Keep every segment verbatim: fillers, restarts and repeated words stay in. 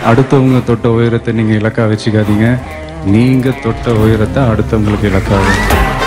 அடுத்தவங்க தொட்ட உயரத்தை நீங்கள் இலக்கா வச்சுக்காதீங்க, நீங்கள் தொட்ட உயரத்தை அடுத்தவங்களுக்கு இலக்காகும்.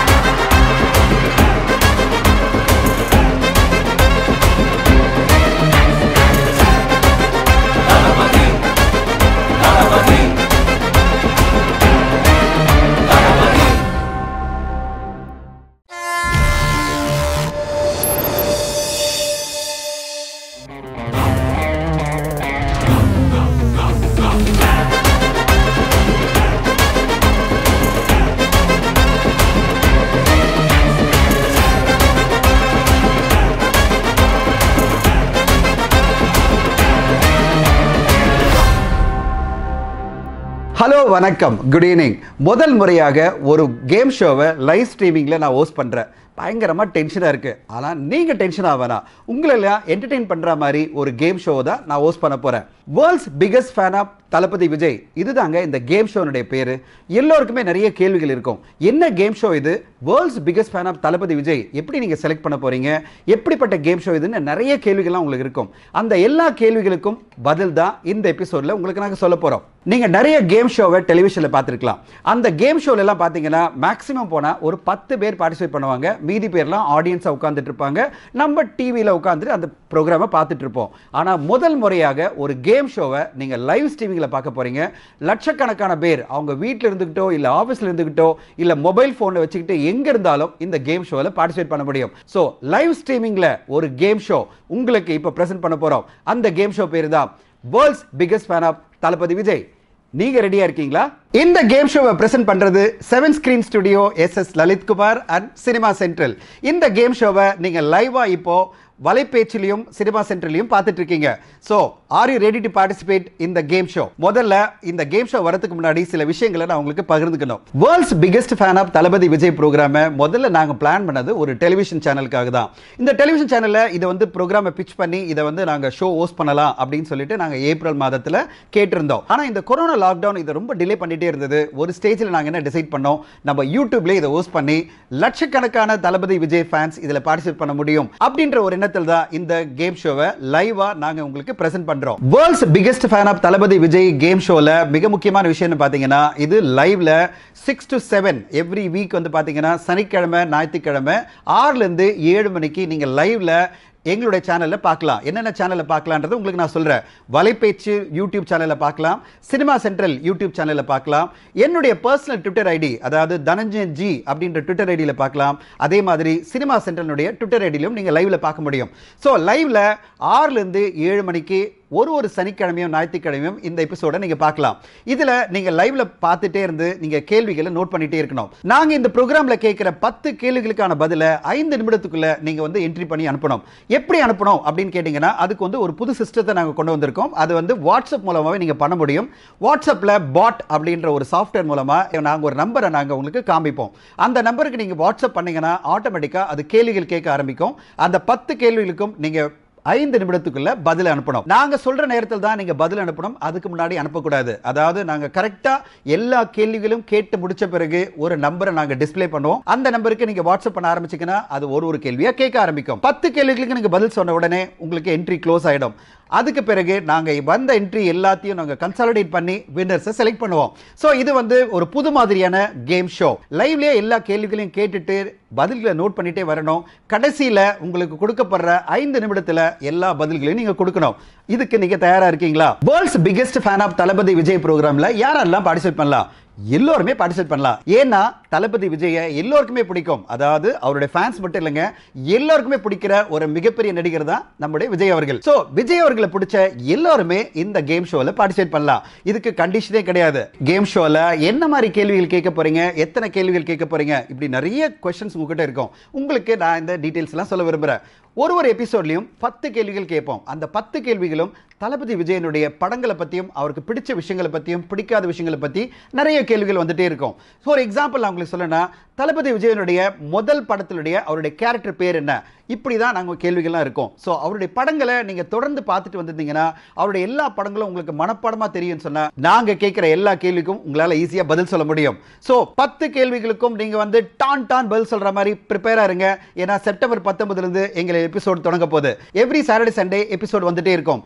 ஹலோ வணக்கம், குட் ஈவினிங். முதல் முறையாக ஒரு கேம் ஷோவை லைவ் ஸ்ட்ரீமிங்கில் நான் ஹோஸ்ட் பண்ணுறேன். பயங்கரமாக டென்ஷனாக இருக்குது. ஆனால் நீங்கள் டென்ஷன் ஆவேனா, உங்களெல்லாம் என்டர்டெயின் பண்ணுற மாதிரி ஒரு கேம் ஷோ தான் நான் ஹோஸ்ட் பண்ண போகிறேன். World's biggest fan of Thalapathy Vijay, இதுதாங்க இந்த கேம் ஷோனுடைய பேர். எல்லோருக்குமே நிறைய கேள்விகள் இருக்கும். என்ன கேம் ஷோ இது? World's biggest fan of Thalapathy Vijay எப்படி நீங்கள் செலக்ட் பண்ண போகிறீங்க? எப்படிப்பட்ட கேம் ஷோ இதுன்னு நிறைய கேள்விகள்லாம் உங்களுக்கு இருக்கும். அந்த எல்லா கேள்விகளுக்கும் பதில் தான் இந்த எபிசோடில் உங்களுக்கு நாங்கள் சொல்ல போகிறோம். நீங்கள் நிறைய கேம் ஷோவை டெலிவிஷனில் பார்த்துருக்கலாம். அந்த கேம் ஷோலெல்லாம் பார்த்தீங்கன்னா மேக்ஸிமம் போனால் ஒரு பத்து பேர் பார்ட்டிசிபேட் பண்ணுவாங்க. மீதி பேர்லாம் ஆடியன்ஸாக உட்காந்துட்டு இருப்பாங்க. நம்ம டிவியில் உட்காந்துட்டு அந்த ப்ரோக்ராமை பார்த்துட்டு இருப்போம். ஆனால் முதல் முறையாக ஒரு கேம் ஷோவை நீங்கள் லைவ் ஸ்ட்ரீமிங்கில் பார்க்க போகிறீங்க. லட்சக்கணக்கான பேர் அவங்க வீட்டில் இருந்துக்கிட்டோ இல்லை ஆஃபீஸில் இருந்துக்கிட்டோ இல்லை மொபைல் ஃபோனை வச்சுக்கிட்டு எங்கே இருந்தாலும் இந்த கேம் ஷோவில் பார்ட்டிசிபேட் பண்ண முடியும். ஸோ லைவ் ஸ்ட்ரீமிங்கில் ஒரு கேம் ஷோ உங்களுக்கு இப்போ ப்ரெசென்ட் பண்ண போகிறோம். அந்த கேம் ஷோ பேர் தான் world's biggest fan of Thalapathy Vijay. நீங்க ரெடியா இருக்கீங்களா? இந்த கேம் ஷோவை பிரசன்ட் பண்றது seven screen studio, S S Lalith Kumar and cinema central. இந்த கேம் ஷோவை நீங்க லைவா இப்போ வலைபேச்சிலையும் சினிமா சென்ட்ரலையும் பார்த்துட்டு இருக்கீங்க. So are you ready to participate in the game show? முதல்ல இந்த கேம் ஷோ வரதுக்கு முன்னாடி சில விஷயங்களை நான் உங்களுக்கு பகிர்ந்துக்கணும். World's biggest fan of Thalapathy Vijay ப்ரோக்ராமை முதல்ல நாங்கள் பிளான் பண்ணது ஒரு டெலிவிஷன் சேனலுக்காக தான். இந்த டெலிவிஷன் சேனலில் இதை வந்து ப்ரோக்ராமை பிச் பண்ணி இதை வந்து நாங்கள் ஷோ ஹோஸ்ட் பண்ணலாம் அப்படின்னு சொல்லிட்டு நாங்கள் ஏப்ரல் மாதத்தில் கேட்டிருந்தோம். ஆனால் இந்த கொரோனா லாக்டவுன் இதை ரொம்ப டிலே பண்ணிட்டே இருந்தது. ஒரு ஸ்டேஜில் நாங்கள் என்ன டிசைட் பண்ணோம், நம்ம யூடியூப்லேயே இதை ஹோஸ்ட் பண்ணி லட்சக்கணக்கான தளபதி விஜய் ஃபேன்ஸ் இதில் பார்ட்டிசிபேட் பண்ண முடியும் அப்படின்ற ஒரு எண்ணத்தில் தான் இந்த கேம் ஷோவை லைவா நாங்கள் உங்களுக்கு பிரசன்ட் பண்றோம். World's biggest fan of Thalapathy Vijay game ஷோல மிக முக்கியமான விஷயம் பாத்தீங்கன்னா, இது லைவ்ல six to seven every week வந்து பாத்தீங்கன்னா சனிக்கிழமை ஞாயிற்றுக்கிழமை ஆறுல இருந்து ஏழு மணிக்கு நீங்க லைவ்ல எங்களுடைய சேனலில் பார்க்கலாம். என்னென்ன சேனலில் பார்க்கலான்றது உங்களுக்கு நான் சொல்கிறேன். வலைபேச்சு யூடியூப் சேனலில் பார்க்கலாம், சினிமா சென்ட்ரல் யூடியூப் சேனலில் பார்க்கலாம், என்னுடைய பர்சனல் ட்விட்டர் ஐடி அதாவது தனஞ்சயன் ஜி அப்படின்ற ட்விட்டர் ஐடியில் பார்க்கலாம். அதே மாதிரி சினிமா சென்ட்ரலுடைய ட்விட்டர் ஐடியிலும் நீங்கள் லைவில் பார்க்க முடியும். ஸோ லைவில் ஆறுலேருந்து ஏழு மணிக்கு ஒரு ஒரு சனிக்கிழமையும் ஞாயிற்றுக்கிழமையும் இந்த எபிசோட நீங்க பார்க்கலாம். இதுல நீங்க லைவ்ல பார்த்துட்டே இருந்து நீங்க கேள்விகளை நோட் பண்ணிட்டே இருக்கணும். நாங்க இந்த ப்ரோக்ராம்ல கேட்கிற பத்து கேள்விகளுக்கான பதில ஐந்து நிமிடத்துக்குள்ள நீங்க வந்து என்ட்ரி பண்ணி அனுப்பணும். எப்படி அனுப்பணும் அப்படின்னு கேட்டீங்கன்னா, அதுக்கு வந்து ஒரு புது சிஸ்டத்தை நாங்க கொண்டு வந்திருக்கோம். அது வந்து வாட்ஸ்அப் மூலமாவே நீங்க பண்ண முடியும். வாட்ஸ்அப்ல பாட் அப்படின்ற ஒரு சாஃப்ட்வேர் மூலமா நாங்க ஒரு நம்பரை நாங்க உங்களுக்கு காமிப்போம். அந்த நம்பருக்கு நீங்க வாட்ஸ்அப் பண்ணீங்கன்னா ஆட்டோமேட்டிக்கா அது கேள்விகள் கேட்க ஆரம்பிக்கும். அந்த பத்து கேள்விகளுக்கும் நீங்க ஐந்து நிமிடத்துக்குள்ள பதில் அனுப்பணும். நாங்க சொல்ற நேரத்தில் தான் நீங்க பதில் அனுப்பணும். அதுக்கு முன்னாடி அனுப்பக்கூடாது. அதாவது நாங்க கரெக்டா எல்லா கேள்விகளும் கேட்டு முடிச்ச பிறகு ஒரு நம்பரை நாங்க டிஸ்பிளே பண்ணுவோம். அந்த நம்பருக்கு நீங்க வாட்ஸ்அப் பண்ண ஆரம்பிச்சீங்கன்னா அது ஒரு ஒரு கேள்வியா கேட்க ஆரம்பிக்கும். பத்து கேள்விகளுக்கு நீங்க பதில் சொன்ன உடனே உங்களுக்கு என்ட்ரி க்ளோஸ் ஆயிடும். அதுக்கு பிறகு நாங்க வந்த என்ட்ரி எல்லாத்தையும் நாங்க கன்சாலிடேட் பண்ணி வின்னர்ஸை செலக்ட் பண்ணுவோம். ஸோ இது வந்து ஒரு புது மாதிரியான கேம் ஷோ. லைவ்லயே எல்லா கேள்விகளையும் கேட்டுட்டு பதில்களை நோட் பண்ணிட்டே வரணும். கடைசியில உங்களுக்கு கொடுக்கப்படுற ஐந்து நிமிடத்துல எல்லா பதில்களையும் நீங்க கொடுக்கணும். இதுக்கு நீங்க தயாரா இருக்கீங்களா? World's biggest fan of Thalapathy Vijay ப்ரோக்ராம்ல யாரெல்லாம் பார்ட்டிசிபேட் பண்ணலாம்? எல்லோருமே பார்ட்டிசிபேட் பண்ணலாம். ஏன்னா தளபதி விஜயை எல்லோருக்குமே பிடிக்கும். அதாவது அவருடைய ஃபேன்ஸ் மட்டும் இல்லைங்க, எல்லோருக்குமே பிடிக்கிற ஒரு மிகப்பெரிய நடிகர் தான் நம்முடைய விஜய் அவர்கள். ஸோ விஜய் அவர்களை பிடிச்ச எல்லாருமே இந்த கேம் ஷோவில் பார்ட்டிசிபேட் பண்ணலாம். இதுக்கு கண்டிஷனே கிடையாது. கேம் ஷோவில் என்ன மாதிரி கேள்விகள் கேட்க போறீங்க, எத்தனை கேள்விகள் கேட்க போறீங்க, இப்படி நிறைய கொஸ்டின்ஸ் உங்ககிட்ட இருக்கும். உங்களுக்கு நான் இந்த டீட்டெயில்ஸ் எல்லாம் சொல்ல விரும்புகிறேன். ஒரு ஒரு எபிசோட்லையும் பத்து கேள்விகள் கேட்போம். அந்த பத்து கேள்விகளும் தளபதி விஜயனுடைய படங்களை பற்றியும் அவருக்கு பிடிச்ச விஷயங்களை பற்றியும் பிடிக்காத விஷயங்களை பற்றி நிறைய கேள்விகள் வந்துட்டே இருக்கும். ஸோ ஒரு எக்ஸாம்பிள் நான் உங்களுக்கு சொல்லணும்னா, தளபதி விஜயனுடைய முதல் படத்தினுடைய அவருடைய கேரக்டர் பேர் என்ன, இப்படி தான் நாங்கள் கேள்விகள்லாம் இருக்கும். ஸோ அவருடைய படங்களை நீங்கள் தொடர்ந்து பார்த்துட்டு வந்திருந்தீங்கன்னா அவருடைய எல்லா படங்களும் உங்களுக்கு மனப்பாடமாக தெரியும்னு சொன்னால் நாங்கள் கேட்குற எல்லா கேள்விக்கும் உங்களால் ஈஸியாக பதில் சொல்ல முடியும். ஸோ பத்து கேள்விகளுக்கும் நீங்கள் வந்து டான் டான் பதில் சொல்கிற மாதிரி ப்ரிப்பேராக இருங்க. ஏன்னா செப்டம்பர் பத்தொன்பதுலேருந்து எங்களை எபிசோடு தொடங்க போகுது. எவ்ரி சாட்டர்டே சண்டே எபிசோடு வந்துட்டே இருக்கும். முதல்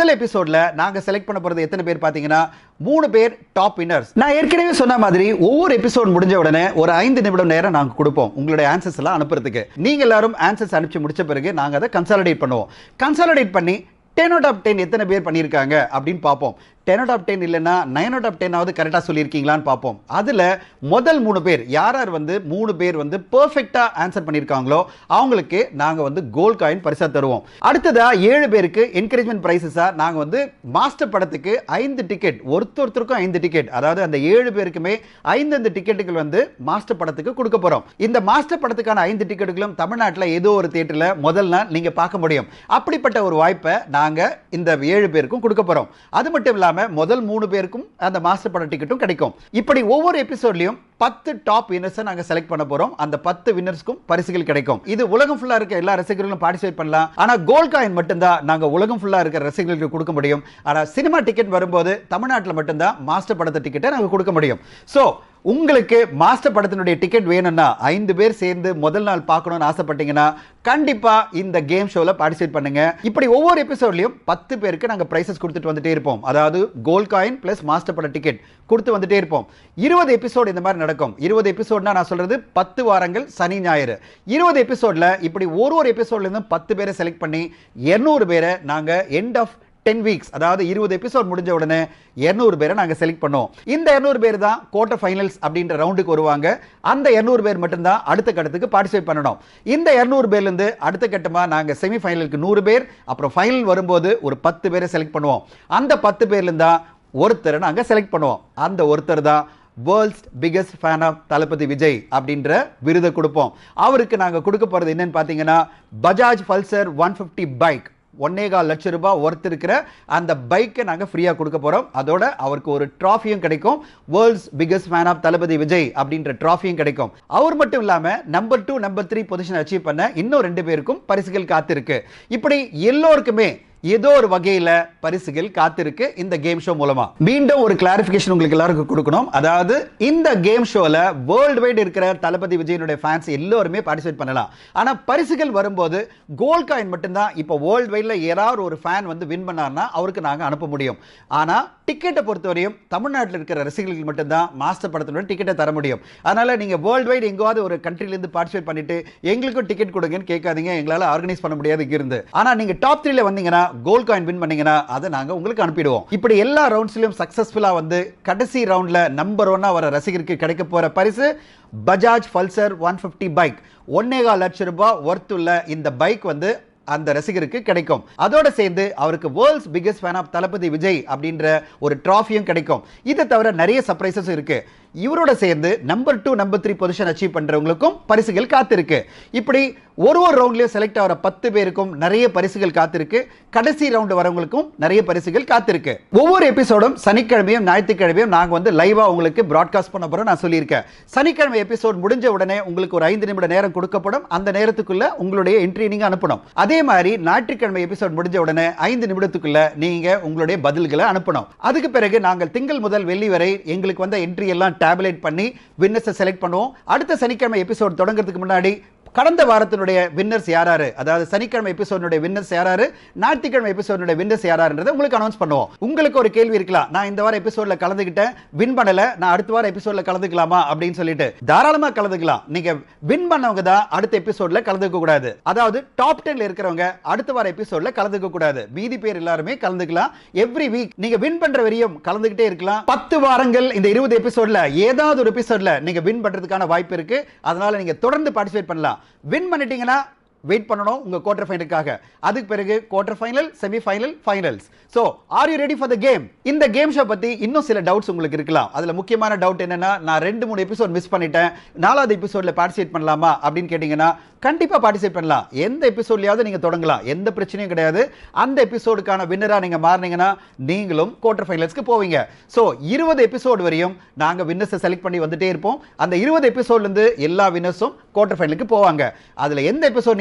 முதல் எபிசோட்ல நாங்க செலக்ட் பண்ண போறது எத்தனை பேர் பாத்தீங்கன்னா மூணு பேர் டாப் வின்னர்ஸ். நான் ஏற்கனவே சொன்ன மாதிரி ஒவ்வொரு எபிசோட் முடிஞ்ச உடனே ஒரு ஐந்து நிமிடம் நேரம் நாங்க கொடுப்போம் உங்களுடைய ஆன்சர்ஸ் எல்லாம் அனுப்புறதுக்கு. நீங்க எல்லாரும் ஆன்சர்ஸ் அனுப்பிச்சு முடிச்ச பிறகு நாங்க அதை கன்சாலிடேட் பண்ணுவோம். கன்சாலிடேட் பண்ணி டென் அவுட் ஆஃப் டென் எத்தனை பேர் பண்ணியிருக்காங்க அப்படின்னு பார்ப்போம். டென் அவுட் ஆஃப் டென் இல்லைன்னா நைன் அவுட் ஆஃப் டென் ஆவது கரெக்டாக சொல்லியிருக்கீங்களான்னு பார்ப்போம். அதில் முதல் மூணு பேர் யார் யார் வந்து மூணு பேர் வந்து பெர்ஃபெக்டாக ஆன்சர் பண்ணியிருக்காங்களோ அவங்களுக்கு நாங்கள் வந்து கோல்ட் காயின் பரிசாக தருவோம். அடுத்ததாக ஏழு பேருக்கு என்கரேஜ்மெண்ட் ப்ரைஸஸாக நாங்கள் வந்து மாஸ்டர் படத்துக்கு ஐந்து டிக்கெட் ஒருத்தொருத்தருக்கும் ஐந்து டிக்கெட், அதாவது அந்த ஏழு பேருக்குமே ஐந்து டிக்கெட்டுகள் வந்து மாஸ்டர் படத்துக்கு கொடுக்க போகிறோம். இந்த மாஸ்டர் படத்துக்கான ஐந்து டிக்கெட்டுகளும் தமிழ்நாட்டில் ஏதோ ஒரு தியேட்டரில் முதல் நாள் நீங்கள் பார்க்க முடியும். அப்படிப்பட்ட ஒரு வாய்ப்பை நாங்கள் இந்த ஏழு பேருக்கும் கொடுக்க போகிறோம். அது மட்டும் இல்லாமல் முதல் மூணு பேருக்கும் அந்த மாஸ்டர் பட டிக்கெட்டும் கிடைக்கும். இப்படி ஒவ்வொரு எபிசோட்லயும் பத்து டாப் வின்னர்ஸ் நாங்க செலக்ட் பண்ண போறோம். அந்த பத்து வின்னர்ஸ்க்கும் பரிசுகள் கிடைக்கும். இது உலகம் ஃபுல்லா இருக்க எல்லா ரசிகர்களும் பார்ட்டிசிபேட் பண்ணலாம். ஆனா கோல்ட் காயின் மட்டும் தான் நாங்க உலகம் ஃபுல்லா இருக்க ரசிகர்களுக்கு கொடுக்க முடியும். ஆனா சினிமா டிக்கெட் வரும்போது தமிழ்நாட்டில் மட்டும் தான் மாஸ்டர் படத்தை டிக்கெட்டை நாங்க கொடுக்க முடியும். சோ உங்களுக்கு மாஸ்டர் படத்தினுடைய டிக்கெட் வேணும்னா ஐந்து பேர் சேர்ந்து முதல் நாள் பார்க்கணும்னு ஆசைப்பட்டீங்கன்னா கண்டிப்பா இந்த கேம் ஷோல பார்ட்டிசிபேட் பண்ணுங்க. இப்படி ஒவ்வொரு எபிசோட்லயும் பத்து பேருக்கு நாங்க பிரைசஸ் கொடுத்துட்டு வந்துட்டே இருப்போம். அதாவது கோல்ட் காயின் பிளஸ் மாஸ்டர் பட டிக்கெட் கொடுத்து வந்துட்டே இருப்போம். இருபது எபிசோட் இந்த மாதிரி நடக்கும். இருபது எபிசோட்னா நான் சொல்றது பத்து வாரங்கள் சனி ஞாயிறு. இருபது எபிசோட்ல இப்படி ஒரு ஒரு எபிசோட்ல இருந்து பத்து பேரை செலக்ட் பண்ணி இருநூறு பேரை நாங்க எண்ட் ஆஃப் டென் வீக்ஸ், அதாவது இருபது எபிசோட் முடிஞ்ச உடனே இருநூறு பேரை நாங்கள் செலக்ட் பண்ணுவோம். இந்த இருநூறு பேர் தான் குவார்டர் ஃபைனல்ஸ் அப்படின்ற ரவுண்டுக்கு வருவாங்க. அந்த இருநூறு பேர் மட்டும்தான் அடுத்த கட்டத்துக்கு பார்ட்டிசிபேட் பண்ணணும். இந்த இருநூறு பேர்லேருந்து அடுத்த கட்டமாக நாங்கள் செமி ஃபைனலுக்கு நூறு பேர், அப்புறம் ஃபைனல் வரும்போது ஒரு பத்து பேரை செலக்ட் பண்ணுவோம். அந்த பத்து பேர்லேருந்து தான் ஒருத்தரை நாங்கள் செலக்ட் பண்ணுவோம். அந்த ஒருத்தர் தான் world's biggest fan of Thalapathy Vijay அப்படின்ற விருதை கொடுப்போம். அவருக்கு நாங்கள் கொடுக்க போகிறது என்னன்னு பார்த்தீங்கன்னா Bajaj Pulsar one fifty bike, ஒன்னேகால் லட்சம் ரூபாய் ஒர்த் இருக்கிற அந்த பைக்கை நாங்கள் ஃப்ரீயாக கொடுக்க போகிறோம். அதோட அவருக்கு ஒரு ட்ராஃபியும் கிடைக்கும். World's biggest fan of Thalapathy Vijay அப்படின்ற ட்ராஃபியும் கிடைக்கும். அவர் மட்டும் இல்லாமல் number two number three position achieve பண்ண இன்னும் ரெண்டு பேருக்கும் பரிசுகள் காத்திருக்கு. இப்படி எல்லோருக்குமே ஏதோ ஒரு வகையில் பரிசுகள் காத்திருக்கு இந்த கேம் ஷோ மூலமா. மீண்டும் ஒரு கிளாரிஃபிகேஷன் உங்களுக்கு எல்லாருக்கும் கொடுக்கணும். அதாவது இந்த கேம் ஷோல வேர்ல்டு வைட் இருக்கிற தளபதி விஜயனுடைய ஃபேன்ஸ் எல்லாருமே பார்ட்டிசிபேட் பண்ணலாம். ஆனா பரிசுகள் வரும்போது கோல்ட் காயின் மட்டும்தான். இப்போ வேர்ல்டு வைட்ல யாராவது ஒரு ஃபேன் வந்து வின் பண்ணார்னா அவருக்கு நாங்க அனுப்ப முடியும். ஆனா டிக்கெட்டை பொறுத்தவரையும் தமிழ்நாட்டில் இருக்கிற ரசிகர்களுக்கு மட்டும்தான் மாஸ்டர் படத்தினுடைய டிக்கெட்டை தர முடியும். அதனால நீங்க வேர்ல்டு வைட் எங்காவது ஒரு கண்ட்ரிலேருந்து பார்ட்டிசிபேட் பண்ணிட்டு எங்களுக்கும் டிக்கெட் கொடுங்கன்னு கேட்காதீங்க. எங்களால் ஆர்கனைஸ் பண்ண முடியாது இருந்து. ஆனா நீங்க டாப் த்ரீல வந்தீங்கன்னா கோல்ட் காயின் வின் பண்ணீங்கன்னா அதை நாங்க உங்களுக்கு அனுப்பிடுவோம். இப்படி எல்லா ரவுண்ட்ஸ்லயும் சக்சஸ்ஃபுல்லா வந்து கடைசி ரவுண்ட்ல நம்பர் ஒன்னா வர ரசிகருக்கு கிடைக்க போற பரிசு Bajaj Pulsar one fifty bike. ஒன்னேகால் லட்சம் ரூபாய் ஒர்த் உள்ள இந்த பைக் வந்து அந்த ரசிகருக்கு கிடைக்கும். அதோட சேர்ந்து அவருக்கு world's biggest fan of Thalapathy Vijay அப்படின்ற ஒரு ட்ராஃபியும் கிடைக்கும். இதை தவிர நிறைய சர்ப்ரைசஸ் இருக்கு. இவரோட சேர்ந்து number two number three position achieve பண்றவங்களுக்கும் பரிசுகள் காத்திருக்கு. இப்படி ஒரு ஒரு ரவுண்ட்லயும் செலக்ட் ஆகிற பத்து பேருக்கும் நிறைய பரிசுகள் காத்திருக்கு. கடைசி ரவுண்ட் வரவங்களுக்கும் நிறைய பரிசுகள் காத்திருக்கு. ஒவ்வொரு எபிசோடும் சனிக்கிழமையும் ஞாயிற்றுக்கிழமையும் நாங்க வந்து லைவா உங்களுக்கு பிராட்காஸ்ட் பண்ண போறோம். நான் சொல்லியிருக்கேன். சனிக்கிழமை எபிசோட் முடிஞ்ச உடனே உங்களுக்கு ஒரு ஐந்து நிமிட நேரம் கொடுக்கப்படும். அந்த நேரத்துக்குள்ள உங்களுடைய என்ட்ரி நீங்க அனுப்பணும். அதே மாதிரி ஞாயிற்றுக்கிழமை எபிசோட் முடிஞ்ச உடனே ஐந்து நிமிடத்துக்குள்ள நீங்க உங்களுடைய பதில்களை அனுப்பணும். அதுக்கு பிறகு நாங்கள் திங்கள் முதல் வெள்ளி வரை எங்களுக்கு வந்த என்ட்ரி எல்லாம் டேப்லெட் பண்ணி வின்னர்ஸை செலக்ட் பண்ணுவோம். அடுத்த சனிக்கிழமை எபிசோட் தொடங்குறதுக்கு முன்னாடி கடந்த வாரத்தினுடைய வின்னர்ஸ் யாராரு, அதாவது சனிக்கிழமை எபிசோடுடைய வின்னர்ஸ் யாராரு, ஞாயிற்றுக்கிழமை எபிசோடுடைய வின்னர்ஸ் யாராருன்றதை உங்களுக்கு அனௌன்ஸ் பண்ணுவோம். உங்களுக்கு ஒரு கேள்வி இருக்கலாம், நான் இந்த வாரம் எபிசோட்ல கலந்துக்கிட்டேன், வின் பண்ணல, நான் அடுத்த வாரம் எபிசோட்ல கலந்துக்கலாமா அப்படின்னு சொல்லிட்டு. தாராளமா கலந்துக்கலாம். நீங்க வின் பண்ணவங்க தான் அடுத்த எபிசோட்ல கலந்துக்க கூடாது. அதாவது டாப் டென்ல இருக்கிறவங்க அடுத்த வார எபிசோட்ல கலந்துக்க கூடாது. மீதி பேர் எல்லாருமே கலந்துக்கலாம். எவ்ரி வீக் நீங்க வின் பண்ற வரையும் கலந்துகிட்டே இருக்கலாம். பத்து வாரங்கள் இந்த இருபது எபிசோட்ல ஏதாவது ஒரு எபிசோட்ல நீங்க வின் பண்றதுக்கான வாய்ப்பு இருக்கு. அதனால நீங்க தொடர்ந்து பார்ட்டிசிபேட் பண்ணலாம். வின் பண்ணிட்டீங்கன்னா வெயிட் பண்ணணும் உங்க குவார்டர் ஃபைனலுக்காக. அதுக்கு பிறகு quarter final, semi final, finals. So are you ready for the game? இந்த கேம் ஷோ பத்தி இன்னும் சில டவுட்ஸ் உங்களுக்கு இருக்கலாம். அதுல முக்கியமான டவுட் என்னன்னா, நான் ரெண்டு மூணு எபிசோட் மிஸ் பண்ணிட்டேன், நாலாவது எபிசோட்ல பார்ட்டிசிபேட் பண்ணலாமா அப்படின்னு கேட்டீங்கன்னா கண்டிப்பா பார்ட்டிசிபேட் பண்ணலாம். எந்த எபிசோட்லயாவது நீங்க தொடங்கலாம், எந்த பிரச்சனையும் கிடையாது. அந்த எபிசோடுக்கான வின்னரா நீங்க மாறினீங்கன்னா நீங்களும் குவார்டர் ஃபைனல்ஸ்க்கு போவீங்க. சோ இருபது எபிசோட் வரையும் நாங்க வின்னர்ஸை செலக்ட் பண்ணி வந்துட்டே இருப்போம். அந்த இருபது எபிசோட்ல இருந்து எல்லா வின்னர்ஸும் குவார்டர் ஃபைனலுக்கு போவாங்க. அதுல எந்த எபிசோட் நீங்க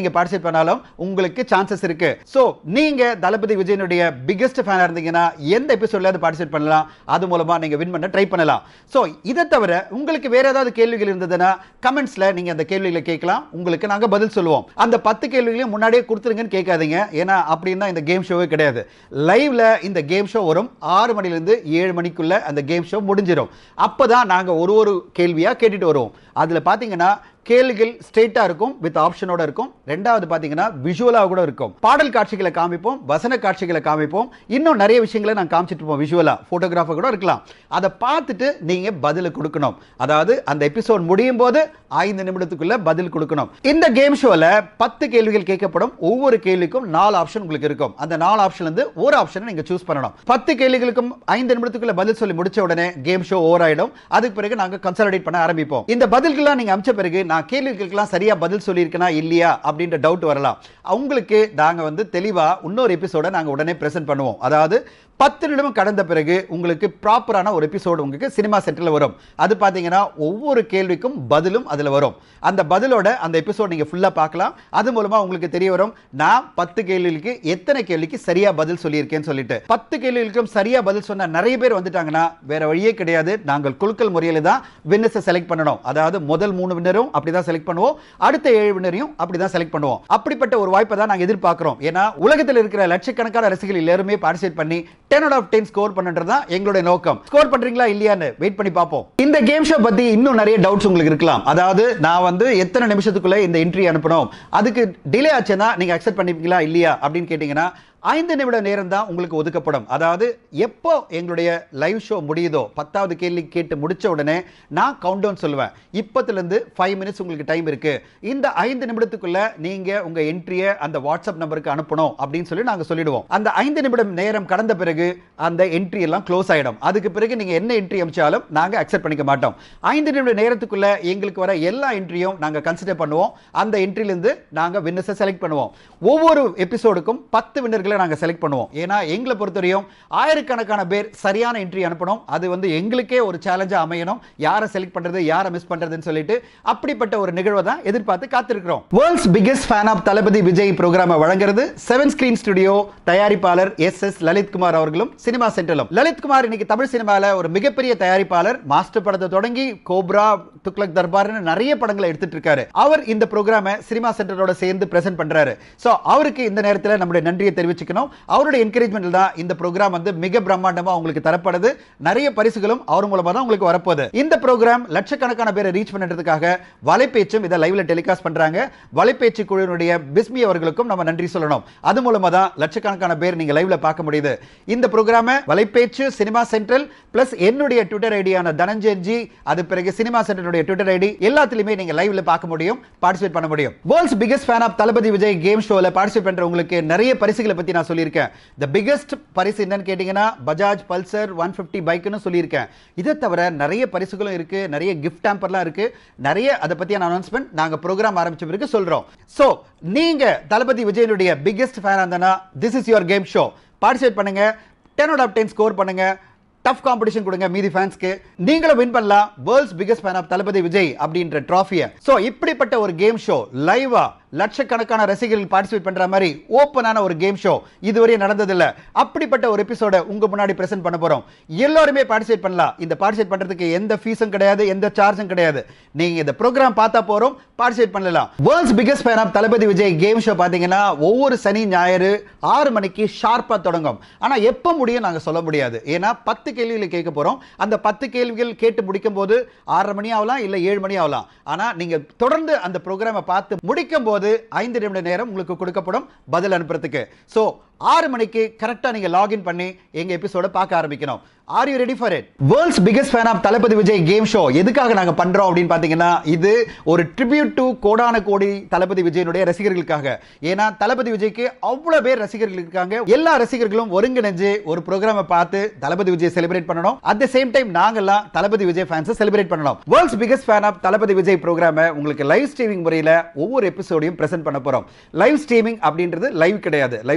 நீங்க பார்ட்டிசிபேட் பண்ணாலும் உங்களுக்கு சான்சஸ் இருக்கு. சோ நீங்க தளபதி விஜயனுடைய பிகெஸ்ட் ஃபேனா இருந்தீங்கன்னா எந்த எபிசோட்ல பார்ட்டிசிபேட் பண்ணலாம், அது மூலமா நீங்க வின் பண்ண ட்ரை பண்ணலாம். சோ இத தவிர உங்களுக்கு வேற ஏதாவது கேள்விகள் இருந்ததுன்னா கமெண்ட்ஸ்ல நீங்க அந்த கேள்விகளை கேட்கலாம், உங்களுக்கு நாங்க பதில் சொல்லுவோம். அந்த பத்து கேள்விகளையும் முன்னாடியே கொடுத்துருங்கன்னு கேட்காதீங்க, ஏன்னா அப்படின்னா இந்த கேம் ஷோவே கிடையாது. லைவ்ல இந்த கேம் ஷோ வரும், ஆறு மணில இருந்து ஏழு மணிக்குள்ள அந்த கேம் ஷோ முடிஞ்சிடும். அப்பதான் நாங்க ஒரு ஒரு கேள்வியா கேட்டுட்டு வருவோம். அதுல பாத்தீங்கன்னா கேள்விகள் ஸ்ட்ரெயிட்டா இருக்கும், வித் ஆப்ஷனோட இருக்கும். ரெண்டாவது பாத்தீங்கன்னா விஷுவலா கூட இருக்கும். பாடல் காட்சிகளை காமிப்போம், வசன காட்சிகளை காமிப்போம், இன்னும் நிறைய விஷயங்களை நான் காமிச்சிட்டு இருப்போம். விஷுவலா போட்டோகிராஃபா கூட இருக்கலாம். அதை பார்த்துட்டு நீங்க பதில் கொடுக்கணும். அதாவது அந்த எபிசோட் முடியும் போது ஐந்து நிமிடத்துக்குள்ள பதில் கொடுக்கணும். இந்த கேம் ஷோல பத்து கேள்விகள் கேட்கப்படும். ஒவ்வொரு கேள்விக்கும் நாலு ஆப்ஷன் உங்களுக்கு இருக்கும். அந்த நாலு ஆப்ஷன்ல இருந்து ஒரு ஆப்ஷனை நீங்க சூஸ் பண்ணணும். பத்து கேள்விகளுக்கும் ஐந்து நிமிடத்துக்குள்ள பதில் சொல்லி முடிச்ச உடனே கேம் ஷோ ஓவர் ஆயிடும். அதுக்கு பிறகு நாங்க கன்சாலிடேட் பண்ண ஆரம்பிப்போம். இந்த பதில்கள்லாம் நீங்க அமைச்ச பிறகு நான் கேள்விகளுக்கெல்லாம் சரியா பதில் சொல்லியிருக்கேனா இல்லையா அப்படின்ற டவுட் வரலாம். உங்களுக்கு நாங்க வந்து தெளிவா இன்னொரு எபிசோட நாங்க உடனே பிரசன்ட் பண்ணுவோம். அதாவது பத்து நிமிடம் கடந்த பிறகு உங்களுக்கு ப்ராப்பரான ஒரு எபிசோடு உங்களுக்கு சினிமா சென்டர்ல வரும். அது பாத்தீங்கன்னா ஒவ்வொரு கேள்விக்கும் பதிலும் அதுல வரும். அந்த பதிலோட அந்த எபிசோட் நீங்க ஃபுல்லா பார்க்கலாம். அது மூலமா உங்களுக்கு தெரிய வரும் நான் பத்து கேள்விகளுக்கு எத்தனை கேள்விக்கு சரியா பதில் சொல்லியிருக்கேன்னு சொல்லிட்டு. பத்து கேள்விகளுக்கும் சரியா பதில் சொன்ன நிறைய பேர் வந்துட்டாங்கன்னா வேற வழியே கிடையாது, நாங்கள் குலுக்கல் முறையில தான் வின்னர்ஸை செலக்ட் பண்ணணும். அதாவது முதல் மூணு வின்னரும் அப்படிதான் செலக்ட் பண்ணுவோம், அடுத்த ஏழு வின்னரையும் அப்படிதான் செலக்ட் பண்ணுவோம். அப்படிப்பட்ட ஒரு வாய்ப்பை தான் நாங்க எதிர்பார்க்கிறோம். ஏன்னா உலகத்தில் இருக்கிற லட்சக்கணக்கான ரசிகர்கள் எல்லாருமே பார்ட்டிசிபேட் பண்ணி ten out of ten score பண்றதுதான் எங்களுடைய நோக்கம். ஸ்கோர் பண்றீங்களா இல்லையான்னு வெயிட் பண்ணி பார்ப்போம். இந்த கேம் ஷோ பத்தி இன்னும் நிறைய டவுட்ஸ் உங்களுக்கு இருக்கலாம். அதாவது நான் வந்து எத்தனை நிமிஷத்துக்குள்ள இந்த என்ட்ரி அனுப்பணும், அதுக்கு டிலே ஆச்சுன்னா நீங்க அக்செப்ட் பண்ணிப்பீங்களா இல்லையா அப்படின்னு கேட்டீங்கன்னா ஐந்து நிமிட நேரம் தான் உங்களுக்கு ஒதுக்கப்படும். அதாவது எப்போ எங்களுடைய லைவ் ஷோ முடியுதோ பத்தாவது கேள்வி கேட்டு முடிச்ச உடனே நான் கவுண்ட் டவுன் சொல்லுவேன். இப்பத்துல இருந்து ஃபைவ் மினிட்ஸ் உங்களுக்கு டைம் இருக்கு, இந்த ஐந்து நிமிடத்துக்குள்ள நீங்க உங்க என்ட்ரியை அந்த வாட்ஸ்அப் நம்பருக்கு அனுப்பணும் அப்படின்னு சொல்லி நாங்க சொல்லிடுவோம். அந்த ஐந்து நிமிடம் நேரம் கடந்த பிறகு அந்த என்ட்ரி எல்லாம் க்ளோஸ் ஆயிடும். அதுக்கு பிறகு நீங்க என்ன என்ட்ரி அனுப்பிச்சாலும் நாங்க அக்செப்ட் பண்ணிக்க மாட்டோம். ஐந்து நிமிட நேரத்துக்குள்ள எங்களுக்கு வர எல்லா என்ட்ரியும் நாங்க கன்சிடர் பண்ணுவோம். அந்த என்ட்ரில இருந்து நாங்க வின்னர்ஸை செலக்ட் பண்ணுவோம். ஒவ்வொரு எபிசோடுக்கும் பத்து வின்னர்களை நாங்க செலக்ட் பண்ணுவோம். ஏன்னா எங்களை பொறுத்தவரையும் ஆயிரக்கணக்கான பேர் சரியான என்ட்ரி அனுப்பணும். அது வந்து எங்களுக்கே ஒரு சேலஞ்சா அமையணும். யாரை செலக்ட் பண்றது, யாரை மிஸ் பண்றதுன்னு சொல்லிட்டு அப்படிப்பட்ட ஒரு நிகழ்வை தான் எதிர்பார்த்து காத்திருக்கிறோம். World's biggest fan of Thalapathy Vijay புரோகிராமை வழங்குறது செவன் ஸ்கிரீன் ஸ்டுடியோ தயாரிப்பாளர் எஸ் எஸ் லலித்குமார் அவர்களும் சினிமா சென்டரும். லலித்குமார் இன்னைக்கு தமிழ் சினிமால ஒரு மிகப்பெரிய தயாரிப்பாளர். மாஸ்டர் படத்தை தொடங்கி கோப்ரா, துக்ளக் தர்பார்னு நிறைய படங்களை எடுத்துட்டு இருக்காரு. அவர் இந்த புரோகிராமை சினிமா சென்டரோட சேர்ந்து பிரசன்ட் பண்றாரு. சோ அவருக்கு இந்த நேரத்தில் நம்முடைய நன்றியை தெரிவிச்சு அவருடைய என்கரேஜ்மென்ட்ல தான் இந்த ப்ரோகிராம் வந்து மிக பிரம்மாண்டமா உங்களுக்கு தரப்படுது. நிறைய பரிசுகளும் அவர் மூலமா தான் உங்களுக்கு வரப்போகுது. இந்த ப்ரோகிராம் லட்சக்கணக்கான பேரை ரீச் பண்றதுக்காக வலைபேச்சும் இதை லைவ்ல டெலிகாஸ்ட் பண்றாங்க. வலைபேச்சு குழுவினுடைய பிஸ்மி அவர்களுக்கும் நம்ம நன்றி சொல்லணும். அது மூலமா தான் லட்சக்கணக்கான பேர் நீங்க லைவ்ல பார்க்க முடியுது. இந்த ப்ரோகிராமை வலைபேச்சு, சினிமா சென்ட்ரல் பிளஸ் என்னுடைய ட்விட்டர் ஐடியான தனஞ்சயன் ஜி, அது பிறகு சினிமா சென்டருடைய ட்விட்டர் ஐடி எல்லாத்துலயுமே நீங்க லைவ்ல பார்க்க முடியும், பார்ட்டிசிபேட் பண்ண முடியும். World's biggest fan of Thalapathy Vijay game ஷோல பார்ட்டிசிபேட் பண்றவங்களுக்கு நிறைய பரிசுகளை பத்தி நான் சொல்லியிருக்கேன். the biggest பரிசு என்னன்னு கேட்டீங்கன்னா பஜாஜ் பல்சர் ஒன் ஃபிஃப்டி பைக்னு சொல்லியிருக்கேன். இதை தவிர நிறைய பரிசுகளும் இருக்கு, நிறைய கிஃப்ட் ஹேம்பர்லாம் இருக்கு. நிறைய அதை பத்தியான அனௌன்ஸ்மெண்ட் நாங்க ப்ரோகிராம் ஆரம்பிச்ச பிறகு சொல்றோம். சோ நீங்க தளபதி விஜயனுடைய பிகெஸ்ட் ஃபேனா இருந்தா this is your game show. Participate பண்ணுங்க, ten out of ten score பண்ணுங்க, டஃப் காம்படிஷன் கொடுங்க மீதி ஃபேன்ஸ்க்கு. நீங்களும் வின் பண்ணலாம் world's biggest fan of Thalapathy Vijay அப்படின்ற ட்ராஃபியை. சோ இப்படிப்பட்ட ஒரு கேம் ஷோ லைவா லட்சக்கணக்கான ரசிகர்கள் பார்ட்டிசிபேட் பண்ற மாதிரி ஓப்பனான ஒரு கேம் ஷோ இதுவரை நடந்ததில்லை. அப்படிப்பட்ட ஒரு எபிசோட உங்க முன்னாடி பிரசன்ட் பண்ண போறோம். எல்லாருமே பார்ட்டிசிபேட் பண்ணலாம். இந்த பார்ட்டிசிபேட் பண்றதுக்கு எந்த ஃபீஸும் கிடையாது, எந்த சார்ஜும் கிடையாது. நீங்க இந்த ப்ரோகிராம் பார்த்தா போறோம், பார்ட்டிசிபேட் பண்ணலாம். World's biggest fan of Thalapathy Vijay game show பாத்தீங்கன்னா ஒவ்வொரு சனி ஞாயிறு ஆறு மணிக்கு ஷார்ப்பா தொடங்கும். ஆனா எப்ப முடியும் நாங்க சொல்ல முடியாது. ஏன்னா பத்து கேள்விகளை கேட்க போறோம். அந்த பத்து கேள்விகள் கேட்டு முடிக்கும் போது ஆறரை மணி ஆகலாம், இல்ல ஏழு மணி ஆகலாம். ஆனா நீங்க தொடர்ந்து அந்த ப்ரோகிராமை பார்த்து முடிக்கும் போது ஐந்து நிமிட நேரம் உங்களுக்கு கொடுக்கப்படும் பதில் அனுப்புறதுக்கு. சோ ஆறு மணிக்கு கரெக்டா நீங்க லாகின் பண்ணி எங்க எபிசோட பார்க்க ஆரம்பிக்கணும். Are you ready for it? World's biggest fan of Thalapathy Vijay game show எதுக்காக நாங்க பண்றோம் அப்படின்னு பாத்தீங்கன்னா இது ஒரு ட்ரிபியூட் டு கோடான கோடி தளபதி விஜயனுடைய ரசிகர்களுக்காக. ஏன்னா தளபதி விஜய்க்கு அவ்வளவு பேர் ரசிகர்கள் இருக்காங்க. எல்லா ரசிகர்களும் ஒருங்கிணைஞ்சு ஒரு ப்ரோகிராமை பார்த்து தளபதி விஜய் செலிப்ரேட் பண்ணணும். அட் தி சேம் டைம் நாங்கெல்லாம் தளபதி விஜய் ஃபேன்ஸ் செலிப்ரேட் பண்ணணும். World's biggest fan of Thalapathy Vijay ப்ரோகிராமை உங்களுக்கு லைவ் ஸ்ட்ரீமிங் முறையில் ஒவ்வொரு எபிசோடையும் பிரசன்ட் பண்ண போறோம். லைவ் ஸ்ட்ரீமிங் அப்படின்றது லைவ் கிடையாது. லைவ் ஸ்ட்ரீமிங்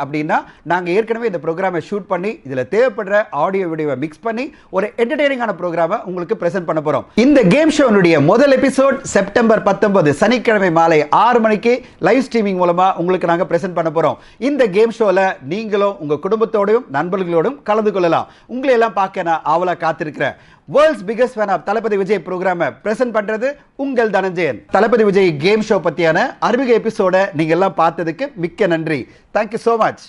அப்படின்னா நாங்கள் ஏற்கனவே இந்த ப்ரோக்ராமை ஷூட் பண்ணி இதில் தேவைப்படுற ஆடியோ வீடியோவை மிக்ஸ் பண்ணி ஒரு என்டர்டெய்னிங்கான ப்ரோக்ராமை உங்களுக்கு பிரசன்ட் பண்ண போகிறோம். இந்த கேம் ஷோனுடைய முதல் எபிசோட் செப்டம்பர் பத்தொன்பது சனிக்கிழமை மாலை ஆறு மணிக்கு லைவ் ஸ்ட்ரீமிங் மூலமா உங்களுக்கு நாங்கள் பிரசன்ட் பண்ண போகிறோம். இந்த கேம் ஷோவில் நீங்களும் உங்கள் குடும்பத்தோடையும் நண்பர்களோடும் கலந்து கொள்ளலாம். உங்களை எல்லாம் பார்க்க நான் ஆவலா காத்திருக்கிறேன். World's biggest fan of Thalapathy Vijay ப்ரோக்ராமை பிரசன்ட் பண்றது உங்கள் தனஞ்சயன். தளபதி விஜய் கேம் ஷோ பத்தியான அறிமுக எபிசோட நீங்க எல்லாம் பார்த்ததுக்கு மிக்க நன்றி. Thank you so much.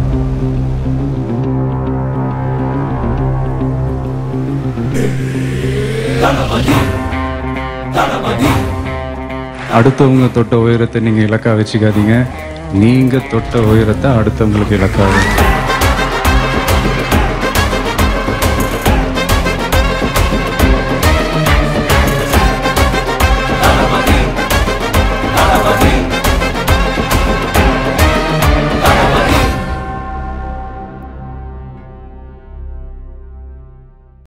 அடுத்தவங்க தொட்ட உயரத்தை நீங்க இலக்கா வச்சுக்காதீங்க. நீங்க தொட்ட உயரத்தை அடுத்தவங்களுக்கு இலக்காகும்.